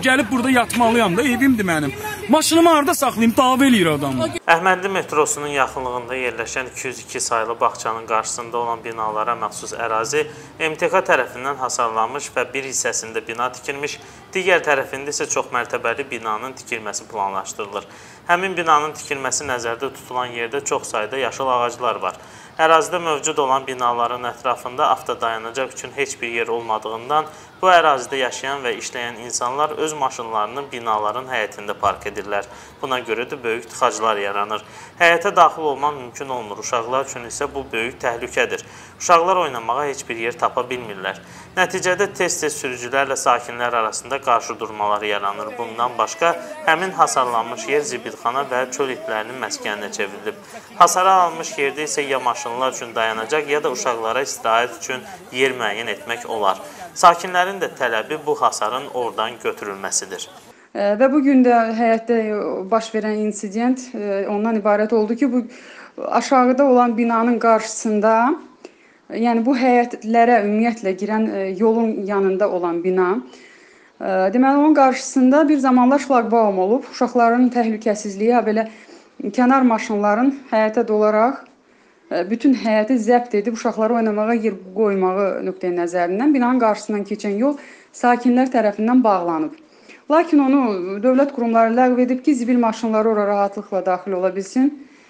Gəlib burada yatmalıyam da, evimdir mənim. Maşınımı harada saxlayım, dava eləyir adamı. Əhmədli metrosunun yaxınlığında yerləşən 202 saylı bağçanın qarşısında olan binalara məxsus ərazi MTK tərəfindən hasarlanmış və bir hissəsində bina tikilmiş, digər tərəfində isə çoxmərtəbəli binanın tikilməsi planlaşdırılır. Həmin binanın tikilməsi nəzərdə tutulan yerdə çox sayda yaşıl ağaclar var. Ərazidə mövcud olan binaların ətrafında avtodayanacaq üçün heç bir yer olmadığından bu ərazidə yaşayan və işləyən insanlar öz maşınlarını binaların həyətində park edirlər. Buna görə də böyük tıxaclar yaranır. Həyətə daxil olmaq mümkün olmur. Uşaqlar üçün isə bu böyük təhlükədir. Uşaqlar oynamağa heç bir yer tapa bilmirlər. Nəticədə tez-tez sürücülərlə sakinlər arasında qarşıdurmalar yaranır. Bundan başqa, həmin hasarlanmış yer zibilxana və çöl itlərinin məskəninə çevrilib. Hasara almış yerdə isə ya maşınlar üçün dayanacaq, ya da uşaqlara istirahət üçün yer müəyyən etmək olar. Sakinlərin də tələbi bu hasarın oradan götürülməsidir. Və bugün də həyətdə baş verən insident ondan ibarət oldu ki, bu aşağıda olan binanın qarşısında, yəni bu həyətlərə ümumiyyətlə girən yolun yanında olan bina, deməli onun qarşısında bir zamanlar şlaqbaum olub, uşaqların təhlükəsizliyi, belə kənar maşınların həyətə dolaraq bütün həyəti zəbt edib uşaqları oynamağa yer qoymağı nöqteyi nəzərindən binanın qarşısından keçən yol sakinlər tərəfindən bağlanıb. Lakin onu dövlət qurumları ləğv edib ki, zibil maşınları ora rahatlıqla daxil ola bilsin.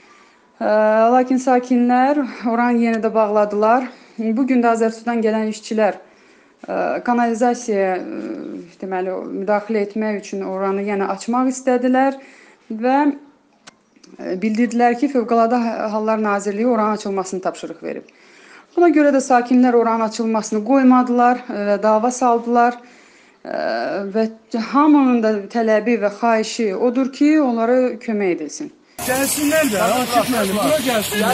Lakin sakinlər oranı yenə də bağladılar. Bugün də Azərsudan gələn işçilər kanalizasiyaya müdaxilə etmək üçün oranı yenə açmaq istədilər və bildirdilər ki, Fövqəladə Hallar Nazirliyi oranın açılmasını tapşırıq verib. Buna görə də sakinlər oranın açılmasını qoymadılar, dava saldılar və hamının da tələbi və xahişi odur ki, onlara kömək edilsin. Gəlsinlər də, Akif müəllim, bura gəlsinlər.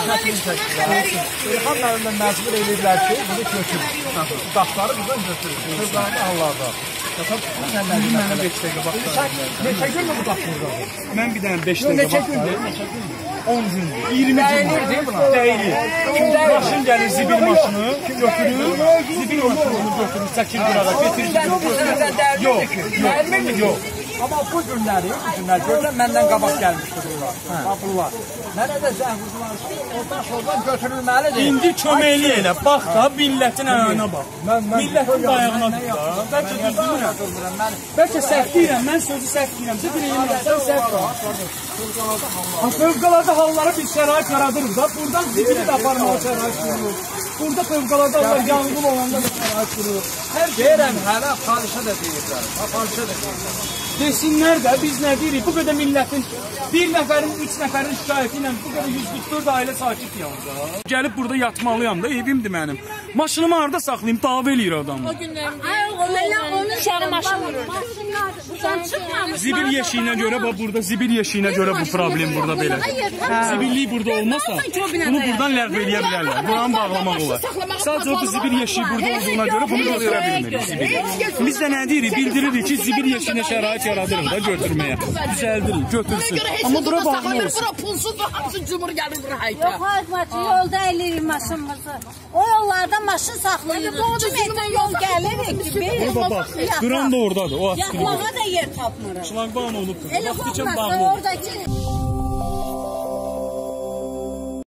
İlham müəllimlə məcbur edirlər ki, bunu götürür. Daşları buradan götürür. Fövqəladə hallarda. Mənə 5 dəqiqə baxın. Neçə gündür bu daşınır? Mən bir dənə 5 dəqiqə baxın. 10 gündür, 20 gündür. Deyil. Maşın gəlir, zibil maşını götürür, zibil maşını götürür, çəkir qırağa, getirir. Yox. Amma bu günlər görürəm, məndən qabaq gəlmişdir bunlar. Mənə də zəng vurdular ki, oradan sonra götürülməlidir. İndi köməkli elə, bax da, millətin ayağına bax. Millətin ayağına bax. Bəlkə düzdürmürəm. Bəlkə səhv deyirəm, mən sözü səhv deyirəm. Sən səhv deyirəm. Fövqəladə hallara bir şərait yaradırıq da, buradan zibili də aparmağa şərait qurulur. Burada fövqəladə hallar yanğın olanda da şərait qurulur. Deyirəm, hələ xalişə də deyirlər. Xalişə də deyirlər. Desinlər də, biz nə deyirik, bu qədər millətin, bir nəfərin, 3 nəfərin şikayəti ilə bu qədər 144 ailə sakit yanında. Gəlib burada yatmalıyam da, evimdir mənim. Maşınımı harada saxlayım, dava eləyir adamı. O günlərində şəhərə maşın vurur. Zibil yeşiyinə görə, burada zibil yeşiyinə görə bu problem burada belə. Zibillik burada olmasa, bunu buradan ləğv eləyə bilərlər. Buranı bağlamaq olar. Sadəcə bu zibil yeşiyi burada olduğuna görə bunu götürə bilmirik zibili. Biz də nə deyirik, bildiririk ki, zibil yeşiyinə şərait yaradırıq da götürməyə. Düzəldirik, götürsün. Amma bura bağlı olsun. Bura pulsuzdur, hamısı cumhur gəlir bura hayta. Yox, Həkmət, yolda eləyirik maşınımızı. O yollarda maşın saxlayırıq. Cümətdən yol gəlirik ki, burada bax, duran da oradadır. Yaxlağa da yer tapmırıq. Şlaqbaun olubdur. Elə olmasa oradakı...